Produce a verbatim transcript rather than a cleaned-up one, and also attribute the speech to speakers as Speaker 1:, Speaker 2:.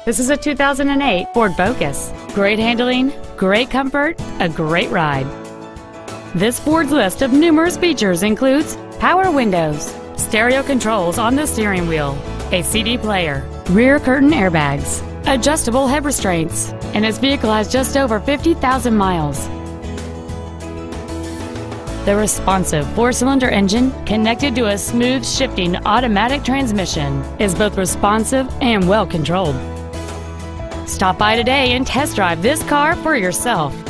Speaker 1: This is a two thousand eight Ford Focus. Great handling, great comfort, a great ride. This Ford's list of numerous features includes power windows, stereo controls on the steering wheel, a C D player, rear curtain airbags, adjustable head restraints, and this vehicle has just over fifty thousand miles. The responsive four-cylinder engine, connected to a smooth shifting automatic transmission, is both responsive and well controlled. Stop by today and test drive this car for yourself.